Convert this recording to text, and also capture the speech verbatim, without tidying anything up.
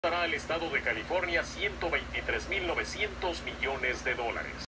dará al estado de California ciento veintitrés mil novecientos millones de dólares.